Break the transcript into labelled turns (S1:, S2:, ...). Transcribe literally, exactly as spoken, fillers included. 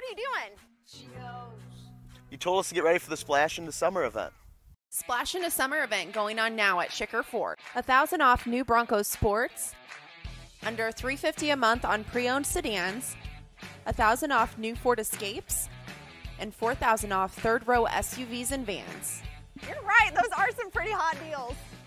S1: what are you doing?
S2: She knows.
S3: You told us to get ready for the Splash in the Summer event.
S1: Splash in a Summer event going on now at Schicker Ford. A thousand off new Bronco Sports, under three hundred fifty dollars a month on pre-owned sedans, a thousand off new Ford Escapes, and four thousand off third row S U Vs and vans.
S4: You're right, those are some pretty hot deals.